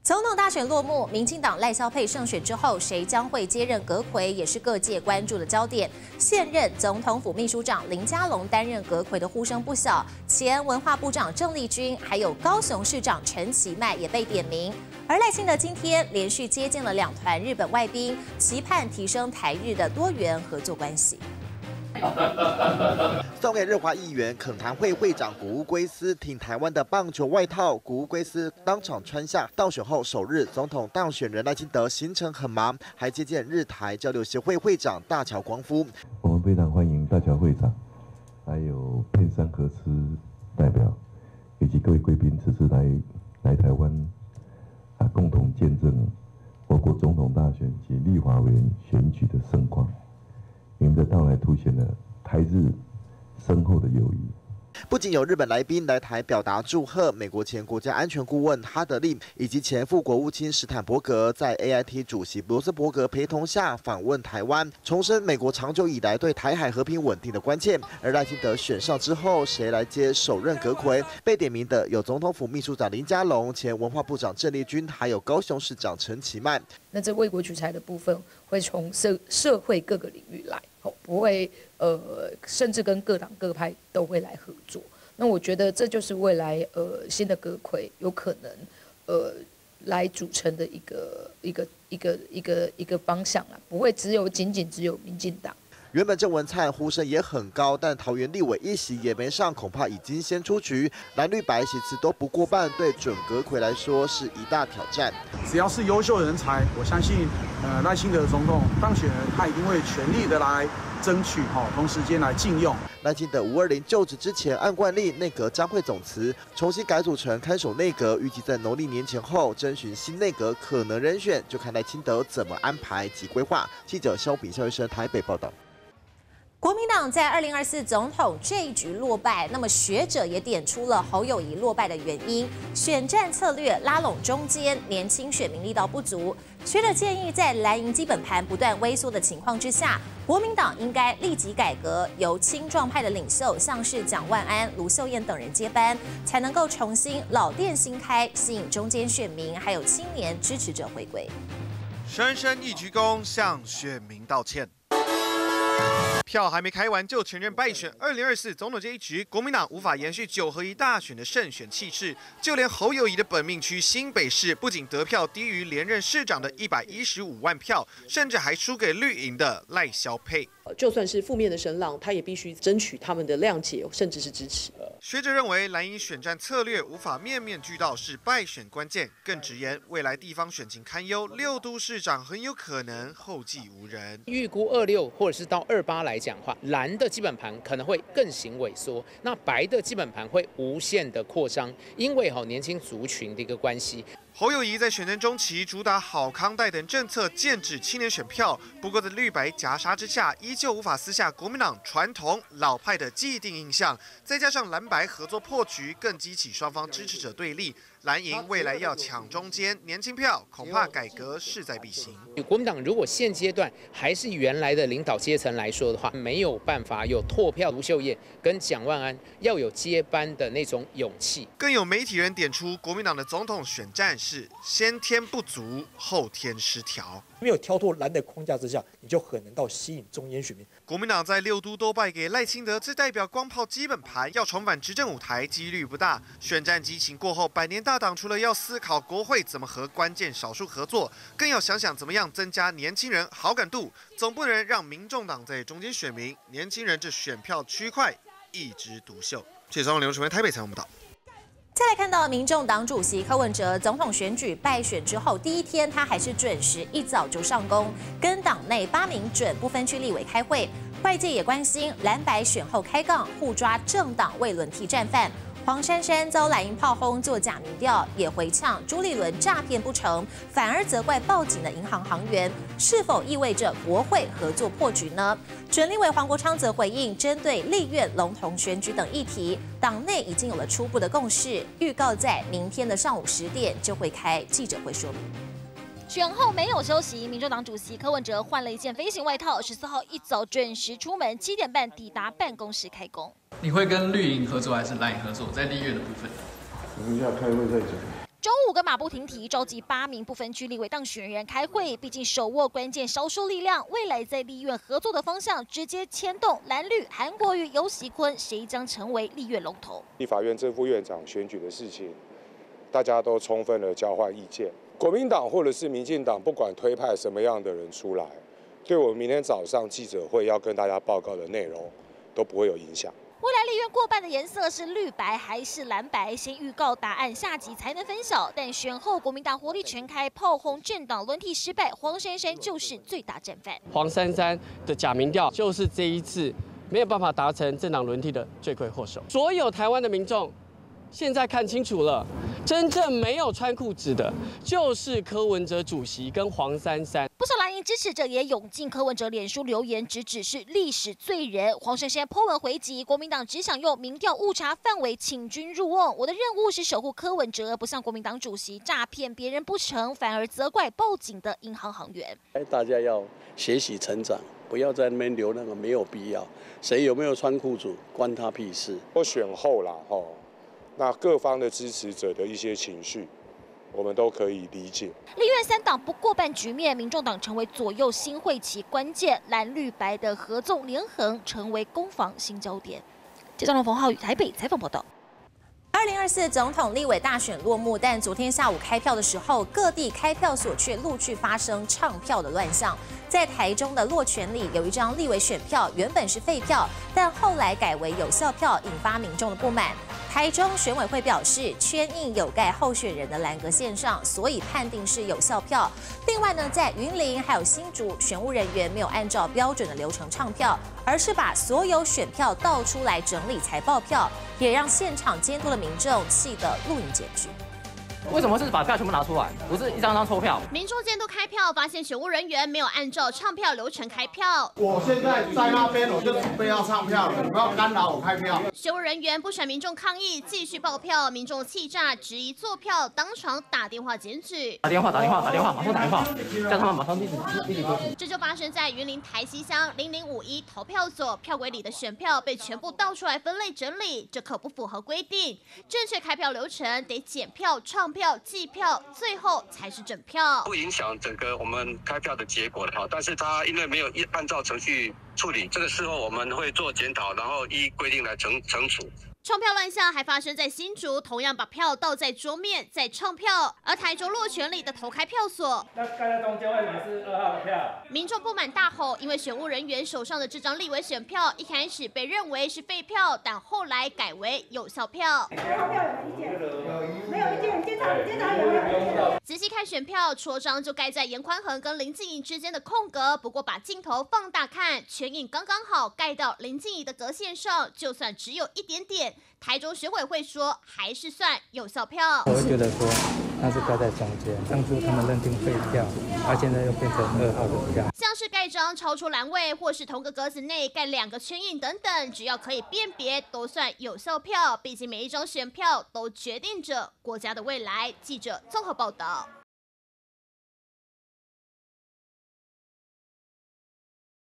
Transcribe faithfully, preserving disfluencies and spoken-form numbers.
总统大选落幕，民进党赖萧配胜选之后，谁将会接任阁揆，也是各界关注的焦点。现任总统府秘书长林佳龙担任阁揆的呼声不小，前文化部长郑丽君，还有高雄市长陈其迈也被点名。而赖清德今天连续接见了两团日本外宾，期盼提升台日的多元合作关系。 送给日华议员恳谈会会长古乌圭司挺台湾的棒球外套，古乌圭司当场穿下。当选后首日，总统当选人赖清德行程很忙，还接见日台交流协会会长大桥光夫。 我们非常欢迎大桥会长，还有片山和司代表，以及各位贵宾这次来来台湾啊，共同见证我国总统大选及立法委员选举的盛况。 你们的到来凸显了台日深厚的友谊。 不仅有日本来宾来台表达祝贺，美国前国家安全顾问哈德利以及前副国务卿史坦伯格在 A I T 主席罗斯伯格陪同下访问台湾，重申美国长久以来对台海和平稳定的关切。而赖清德选上之后，谁来接首任阁揆？被点名的有总统府秘书长林佳龙、前文化部长郑丽君，还有高雄市长陈其迈。 那这为国取材的部分，会从社社会各个领域来。 不会，呃，甚至跟各党各派都会来合作。那我觉得这就是未来呃新的阁揆有可能呃来组成的一个一个一个一个一个方向啦，不会只有仅仅只有民进党。 原本郑文灿呼声也很高，但桃园立委一席也没上，恐怕已经先出局。蓝绿白席次都不过半，对准阁揆来说是一大挑战。 只要是优秀人才，我相信，呃，赖清德总统当选人，他一定会全力的来争取，哈，同时间来禁用。 赖清德五二零就职之前，按惯例内阁将会总辞，重新改组成看守内阁，预计在农历年前后征询新内阁可能人选，就看赖清德怎么安排及规划。记者肖炳肖医生台北报道。 国民党在二零二四总统这一局落败，那么学者也点出了侯友宜落败的原因：选战策略拉拢中间，年轻选民力道不足。学者建议，在蓝营基本盘不断微缩的情况之下，国民党应该立即改革，由青壮派的领袖，像是蒋万安、卢秀燕等人接班，才能够重新老店新开，吸引中间选民还有青年支持者回归。 深深一鞠躬，向选民道歉。 票还没开完就承认败选，二零二四总统这一局，国民党无法延续九合一大选的胜选气势，就连侯友宜的本命区新北市，不仅得票低于连任市长的一百一十五万票，甚至还输给绿营的赖萧配。 就算是负面的声浪，他也必须争取他们的谅解，甚至是支持。 学者认为，蓝营选战策略无法面面俱到是败选关键，更直言未来地方选情堪忧，六都市长很有可能后继无人。 预估二六或者是到二八来讲话，蓝的基本盘可能会更行萎缩，那白的基本盘会无限的扩张，因为哈年轻族群的一个关系。 侯友宜在选战中期主打好康贷等政策，剑指青年选票。不过在绿白夹杀之下，依旧无法撕下国民党传统老派的既定印象。再加上蓝白合作破局，更激起双方支持者对立。蓝营未来要抢中间年轻票，恐怕改革势在必行。 国民党如果现阶段还是原来的领导阶层来说的话，没有办法有拓票卢秀燕跟蒋万安要有接班的那种勇气。 更有媒体人点出，国民党的总统选战是先天不足，后天失调。 没有跳脱蓝的框架之下，你就很难到吸引中间选民。 国民党在六都都败给赖清德，这代表光炮基本盘要重返执政舞台几率不大。选战激情过后，百年大党除了要思考国会怎么和关键少数合作，更要想想怎么样增加年轻人好感度，总不能让民众党在中间选民、年轻人这选票区块一枝独秀。记者刘楚文台北采访报道。 再来看到民众党主席柯文哲总统选举败选之后，第一天他还是准时一早就上工，跟党内八名准不分区立委开会。外界也关心蓝白选后开杠，互抓政党未轮替战犯。黄珊珊遭蓝营炮轰做假民调，也回呛朱立伦诈骗不成，反而责怪报警的银行行员，是否意味着国会合作破局呢？准立委黄国昌则回应，针对立院笼统选举等议题，党内已经有了初步的共识，预告在明天的上午十点就会开记者会说明。 选后没有休息，民众党主席柯文哲换了一件飞行外套，十四号一早准时出门，七点半抵达办公室开工。 你会跟绿营合作还是蓝营合作？在立院的部分， 等一下开会再讲。 中午跟马不停蹄召集八名不分区立委当选人开会，毕竟手握关键少数力量，未来在立院合作的方向直接牵动蓝绿、韩国瑜、游锡堃谁将成为立院龙头。 立法院正副院长选举的事情，大家都充分的交换意见。国民党或者是民进党，不管推派什么样的人出来，对我明天早上记者会要跟大家报告的内容都不会有影响。 未来立院过半的颜色是绿白还是蓝白？先预告答案，下集才能分晓。但选后国民党火力全开，炮轰政党轮替失败，黄珊珊就是最大战犯。 黄珊珊的假民调就是这一次没有办法达成政党轮替的罪魁祸首。所有台湾的民众现在看清楚了，真正没有穿裤子的，就是柯文哲主席跟黄珊珊。 不少蓝营支持者也涌进柯文哲脸书留言，直指是历史罪人。黄珊珊po文回击，国民党只想用民调误差范围请君入瓮，我的任务是守护柯文哲，不像国民党主席诈骗别人不成，反而责怪报警的银行行员。 大家要学习成长，不要在那边留那个没有必要。谁有没有穿裤子，关他屁事。 我选后啦，吼。那各方的支持者的一些情绪，我们都可以理解。 立院三党不过半局面，民众党成为左右新会期关键，蓝绿白的合纵连横成为攻防新焦点。记者冯浩宇台北采访报道。 二零二四总统立委大选落幕，但昨天下午开票的时候，各地开票所却陆续发生唱票的乱象。在台中的落泉里，有一张立委选票原本是废票，但后来改为有效票，引发民众的不满。台中选委会表示，圈印有盖候选人的栏格线上，所以判定是有效票。另外呢，在云林还有新竹，选务人员没有按照标准的流程唱票，而是把所有选票倒出来整理才报票，也让现场监督的民众气得录影检举。 为什么是把票全部拿出来，不是一张张抽票？ 民众监督开票，发现选务人员没有按照唱票流程开票。 我现在在那边，我就准备要唱票了，你不要干扰我开票。 选务人员不甩民众抗议，继续报票，民众气炸，质疑作票，当场打电话检举。 打电话，打电话，打电话，马上打电话，叫他们马上立即立即检举。 这就发生在云林台西乡零零五一投票所，票柜里的选票被全部倒出来分类整理，这可不符合规定。正确开票流程得检票、唱票、计票，最后才是整票， 不影响整个我们开票的结果的哈。但是他因为没有按照程序处理，这个事后我们会做检讨，然后依规定来惩惩处。 唱票乱象还发生在新竹，同样把票倒在桌面再唱票，而台中落泉里的投开票所， 那盖在中间位置是二号的票。 民众不满大吼，因为选务人员手上的这张立委选票一开始被认为是废票，但后来改为有效票。 投票有意见？没有意见，监察监察有没有意见？ 仔细看选票，戳章就盖在严宽恒跟林静怡之间的空格，不过把镜头放大看，全影刚刚好盖到林静怡的格线上，就算只有一点点。台中选委会说，还是算有效票。 我会觉得说，那是盖在中间，当初他们认定废票，而现在又变成二号的票。 像是盖章超出栏位，或是同个格子内盖两个圈印等等，只要可以辨别，都算有效票。毕竟每一张选票都决定着国家的未来。记者综合报道。